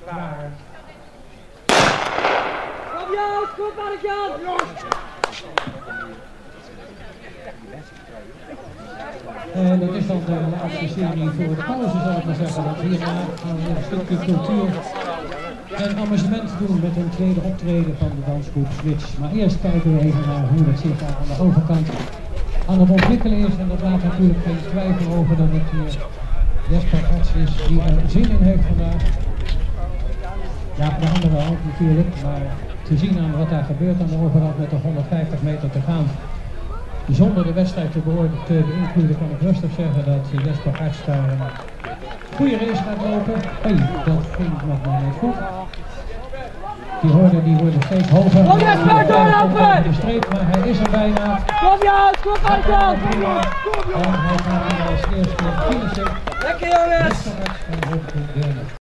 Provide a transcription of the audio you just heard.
Klaar. Kom Joost, goed Mark-Jan! En dat is dan de laatste serie voor de pauze, zal ik maar zeggen. Want hierna gaan we een stukje cultuur en amusement doen met een tweede optreden van de dansgroep Switch. Maar eerst kijken we even naar hoe het zich aan de overkant aan het ontwikkelen is. En dat laat natuurlijk geen twijfel over dat het hier Jesper Arts is die er zin in heeft vandaag. Ja, de anderen ook natuurlijk, maar te zien aan wat daar gebeurt aan de overkant met de 150 meter te gaan. Zonder de wedstrijd te beïnvloeden kan ik rustig zeggen dat Jesper Arts daar een goede race gaat lopen. Hey, dat ging nog maar net goed. Die worden steeds hoger. Kom Jesper, doorlopen! De streep, maar hij is er bijna. Kom Joost, goed Mark-Jan! En hij gaat als eerste finishen. Lekker jongens! Jesper Arts van Hoofdgroep Deurne.